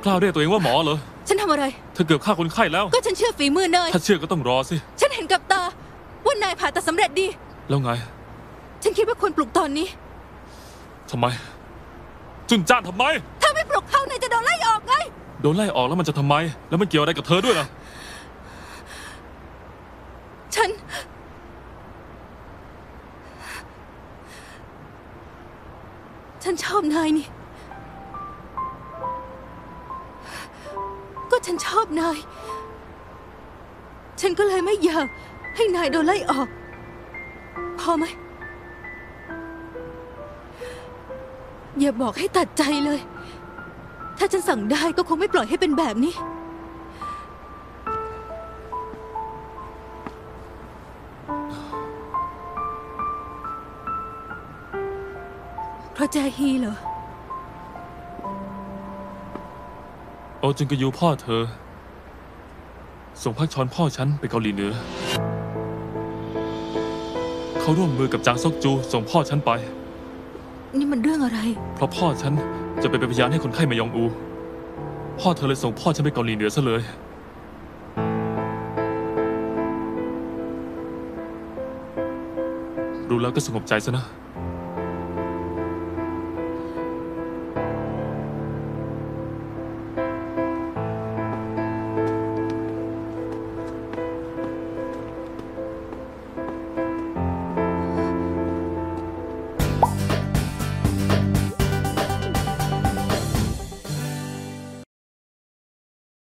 กล้าเรียกตัวเองว่าหมอเหรอฉันทำอะไรเธอเกือบฆ่าคนไข้แล้วก็ฉันเชื่อฝีมือเนยถ้าเชื่อก็ต้องรอสิฉันเห็นกับตาว่านายผ่าตัดสำเร็จดีแล้วไงฉันคิดว่าควรปลุกตอนนี้ทำไมจุนจ้านทำไมถ้าไม่ปลุกเขานายจะโดนไล่ออกไงโดนไล่ออกแล้วมันจะทำไมแล้วมันเกี่ยวอะไรกับเธอด้วยล่ะฉันชอบนายนี่ก็ฉันชอบนายฉันก็เลยไม่อยากให้นายโดนไล่ออกพอไหมอย่าบอกให้ตัดใจเลยถ้าฉันสั่งได้ก็คงไม่ปล่อยให้เป็นแบบนี้เพราะแจฮีเหรอโอจุนกยูพ่อเธอส่งพักชอนพ่อฉันไปเกาหลีเหนือเขาร่วมมือกับจางซอกจูส่งพ่อฉันไปนี่มันเรื่องอะไรเพราะพ่อฉันจะไปเป็นพยานให้คนไข้มายองอูพ่อเธอเลยส่งพ่อฉันไปเกาหลีเหนือซะเลยรู้แล้วก็สงบใจซะนะ